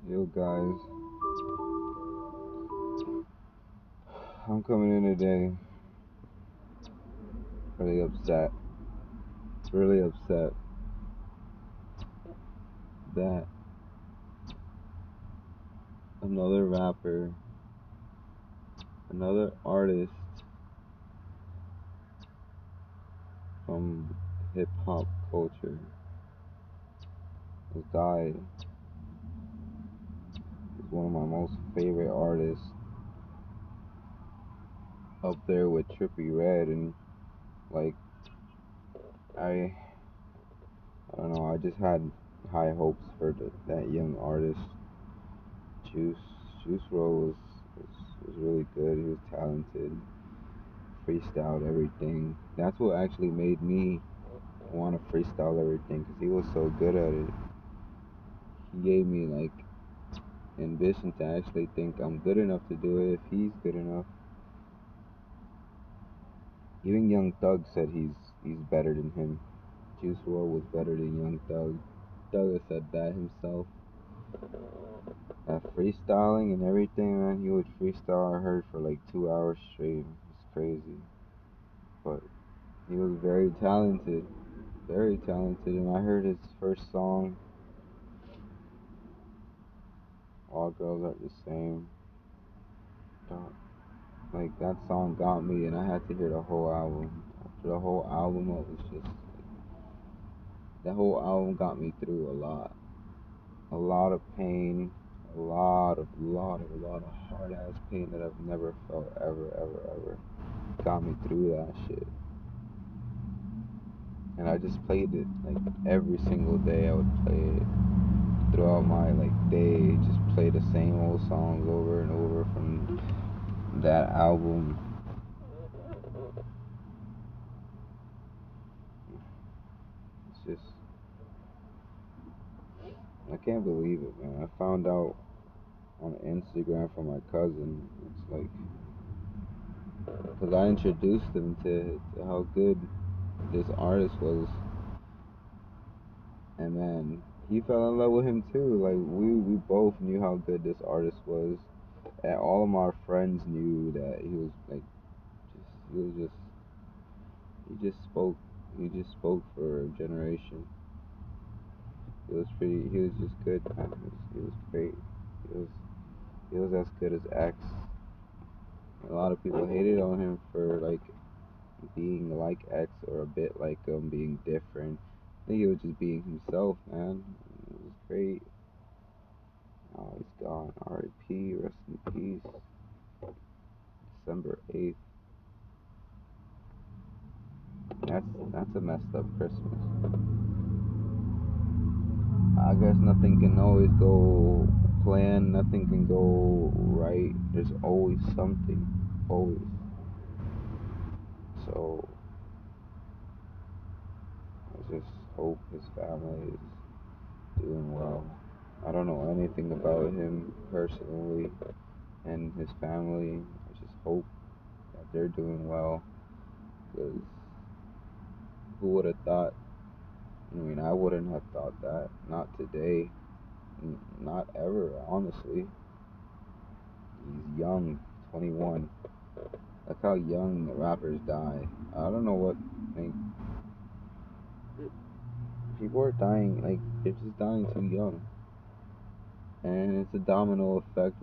Yo, guys, I'm coming in today really upset. Really upset that another rapper, another artist from hip hop culture has died. He's one of my most favorite artists, up there with Trippie Redd, and like I, I don't know. I just had high hopes for that young artist. Juice, Juice WRLD was really good. He was talented, freestyled everything. That's what actually made me want to freestyle everything because he was so good at it. He gave me like ambition to actually think I'm good enough to do it if he's good enough. Even Young Thug said he's better than him. Juice WRLD was better than Young Thug. Thug has said that himself. That freestyling and everything, man, he would freestyle. I heard for like 2 hours straight. It's crazy, but he was very talented. And I heard his first song, All Girls Are the Same. Like that song got me, and I had to hear the whole album. After the whole album, it was just that whole album got me through a lot of pain, a lot of hard ass pain that I've never felt ever. Got me through that shit, and I just played it like every single day. I would play it throughout my like day. Just play the same old songs over and over from that album. It's just I can't believe it, man. I found out on Instagram from my cousin. It's like, because I introduced him to how good this artist was, and man, he fell in love with him too. Like we both knew how good this artist was, and all of my friends knew that he was like, he was just, he just spoke, he just spoke for a generation. He was just good, man. He was great. He was, he was as good as X. A lot of people hated on him for like being like X or a bit like him, being different. I think he was just being himself, man. It was great. Oh, he's gone. R.I.P. Rest in peace. December 8th. That's a messed up Christmas. I guess nothing can always go planned. Nothing can go right. There's always something. Always. So I just hope his family is doing well. I don't know anything about him personally and his family. I just hope that they're doing well, because who would have thought? I mean, I wouldn't have thought that. Not today. Not ever, honestly. He's young, 21. Look how young rappers die. I don't know what, like, people are dying, like, they're just dying too young. And it's a domino effect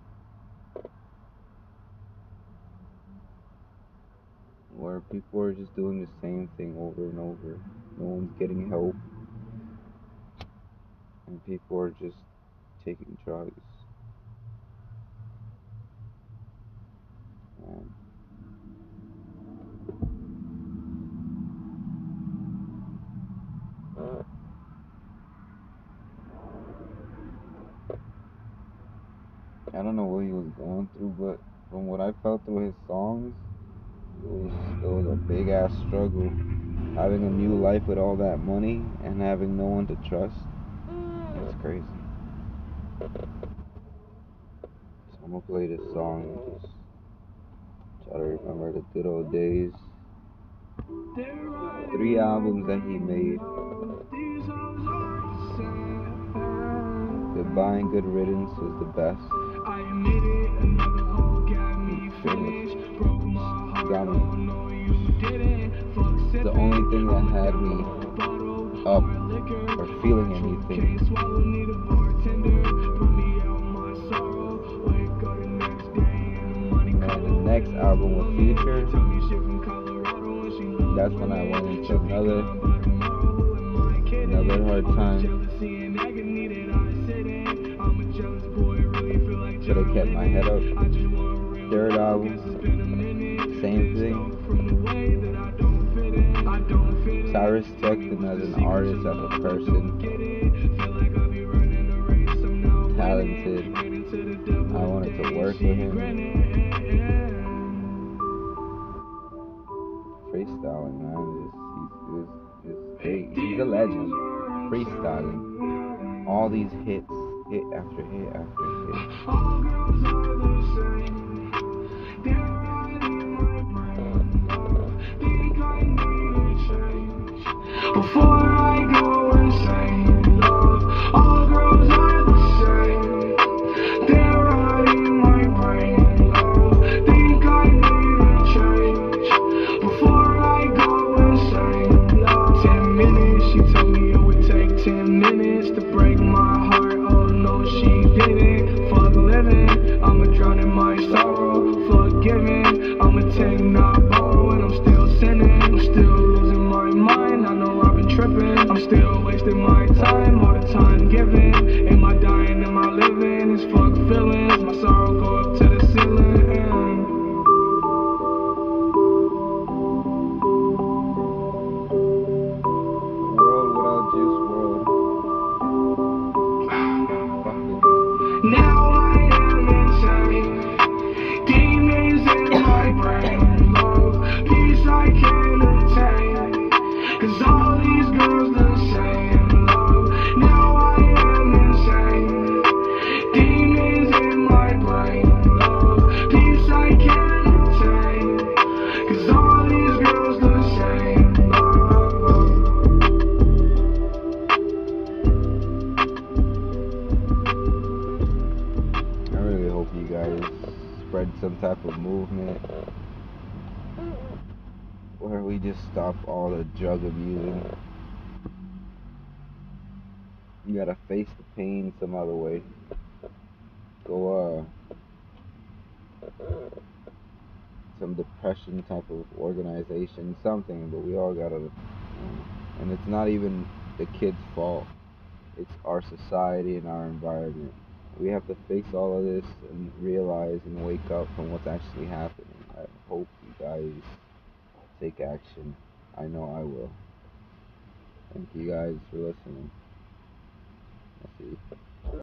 where people are just doing the same thing over and over. No one's getting help, and people are just taking drugs. And I don't know what he was going through, but from what I felt through his songs, it was a big ass struggle. Having a new life with all that money and having no one to trust, it's crazy. So I'm gonna play this song and just try to remember the good old days. 3 albums that he made. Divine Good Riddance was the best. I admit it, another hoe got me finished. Broke my heart, Got me. oh no you didn't. Fuck sipping, The only thing that had me bottle, up hard liquor, or feeling can't anything, swallow, need a bartender. Put me out my sorrow, wake up the next day and the money man, the next album with Future, tell me shit from Colorado and she loves that's when I went into she'll be another gone by tomorrow, who am I kidding? hard All time. this jealousy and agony that I sit in, I'm a jealous boy, really feel like Should have kept my head up. I just want real Third love, album, guess it's been a minute. same Pissed thing. off from the way that I don't fit in. I don't fit in. So I respect him as an artist, as a person, Get it. Feel like I'll be running a race. I'm not talented. winning. To the devil I wanted to today, work she with him. grinning. Freestyling, man, is great. He's a legend. Freestyling, all these hits, hit after hit after hit. All girls are the same. They're right in my brain. Think I need a change before I go insane. Love, all girls are the same. They're right in my brain. Love, think I need a change before I go insane. Love, 10 minutes. She told me it would take 10 minutes to break my heart. Oh no, she didn't. Fuck living. I'ma drown in my sorrow. Forgiving. I'ma take not borrow, and I'm still sinning. I'm still losing my mind. I know I've been tripping. I'm still wasting my time. All the time given. Am I dying? Am I living? It's fuck feelings. My sorrow go up to the ceiling. World without Juice WRLD. Now I am insane. Demons in my brain. Love, peace I can't attain. Cause all these girls the same. Love, now I am insane. Demons in my brain. Love, peace I can't attain. Cause all these girls the same. Love. I really hope you guys spread some type of movement where we just stop all the drug abusing. You gotta face the pain some other way. Go some depression type of organization, something, but we all gotta, and it's not even the kids' fault. It's our society and our environment. We have to face all of this and realize and wake up from what's actually happening. I hope you guys take action. I know I will. Thank you guys for listening. I'll see you.